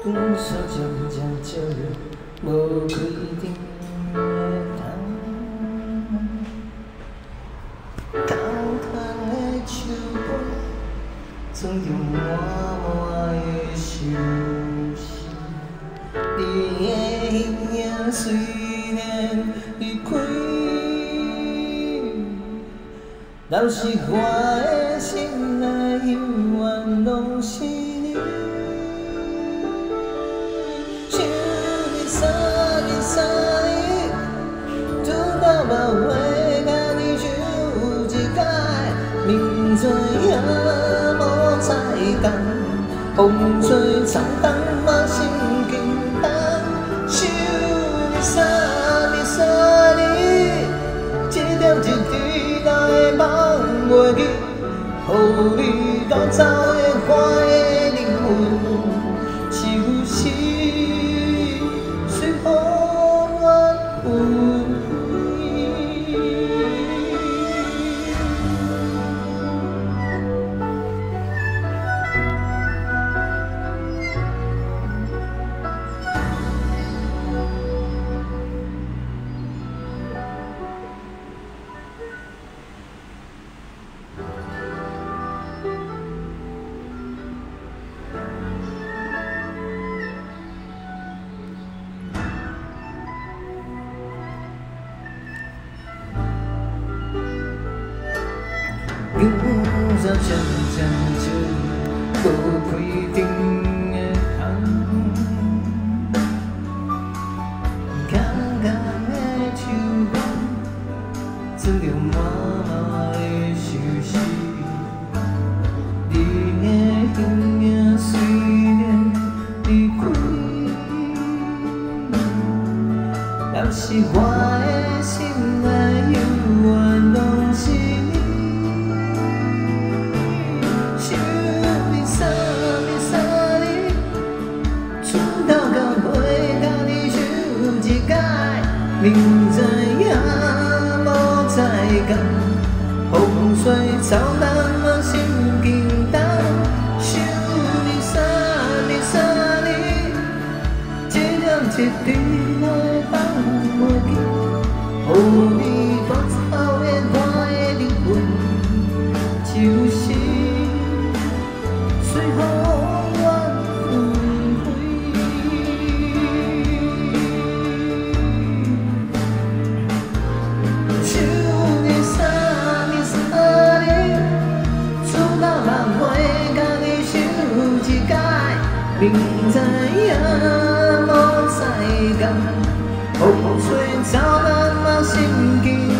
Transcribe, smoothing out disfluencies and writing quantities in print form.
光线渐渐照入无开灯的窗，高窗的手杯装着满满的心事。你的形影虽然离开，但是我的心内永远拢是你。 把话甲你唱一摆，明知影无彩工，风吹草动嘛心惊动。想你三日三日，一点一滴来忘袂记，予你带走的我的灵魂，就是随风远飞。 光线渐渐照入无开灯的窗，空空的手杯装着满满的心事。你的形影虽然离开，但是我的心内永远拢是你。 明知影无彩工，风吹草动嘛心惊动。想你三日三日，一点一滴来放袂记，予你带走的我的灵魂，就是随风。 明知影无彩工，风吹草动嘛心惊。